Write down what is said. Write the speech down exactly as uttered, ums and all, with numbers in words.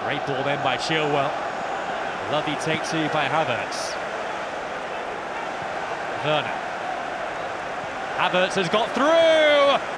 Great ball then by Chilwell. Lovely take two by Havertz. Werner. Havertz has got through!